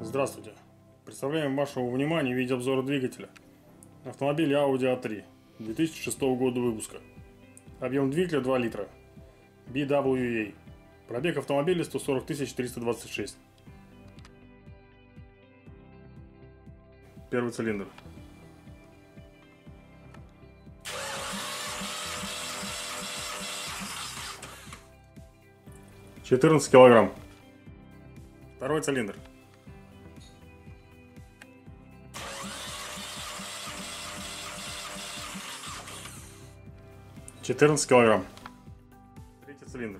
Здравствуйте! Представляем вашему вниманию видеообзор двигателя. Автомобиль Audi A3 2006 года выпуска. Объем двигателя 2 литра. BWA. Пробег автомобиля 140 326. Первый цилиндр. «14 килограмм». Второй цилиндр. «14 килограмм». Третий цилиндр.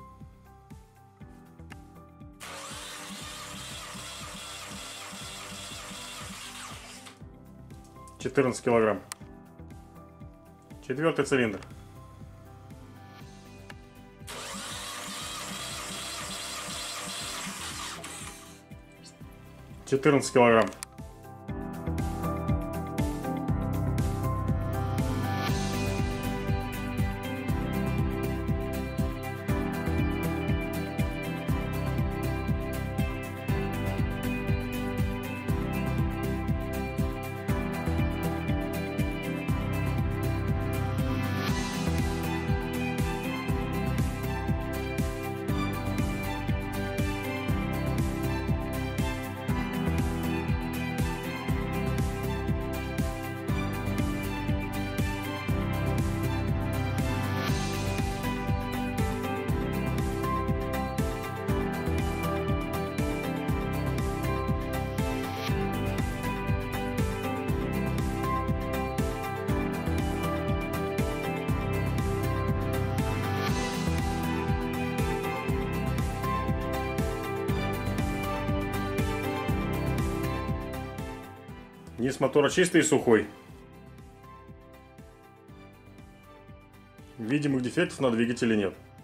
«14 килограмм». Четвертый цилиндр. «14 килограмм». Низ мотора чистый и сухой. Видимых дефектов на двигателе нет.